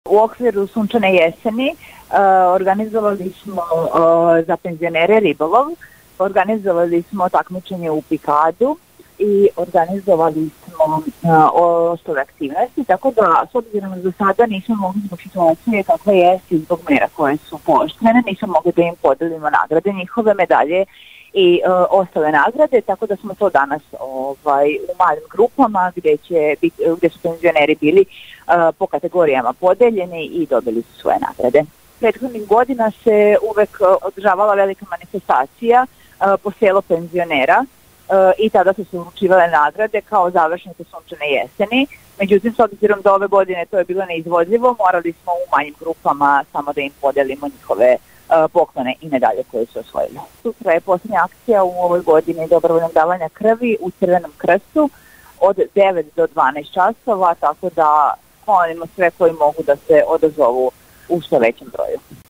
U okviru Sunčane jeseni organizovali smo za penzionere ribolov, organizovali smo takmičenje u pikadu i organizovali smo ostale aktivnosti, tako da s obzirom za sada nismo mogli zbog situacije kakva jeste i zbog mera koje su pooštrene, nismo mogli da im podelimo nagrade, njihove medalje i ostale nagrade, tako da smo to danas u malim grupama gde su penzioneri bili po kategorijama podeljeni i dobili su svoje nagrade. Prethodnih godina se uvek održavala velika manifestacija po selu penzionera i tada su se uručivale nagrade kao završnice Sunčane jeseni. Međutim, s obzirom da ove godine to je bilo neizvodljivo, morali smo u manjim grupama samo da im podelimo njihove poklone i medalje koje su osvojili. Sutra je posljednja akcija u ovoj godini dobrovoljnog davanja krvi u Crvenom krstu od 9 do 12 časova, tako da molimo sve koji mogu da se odazovu u što većem broju.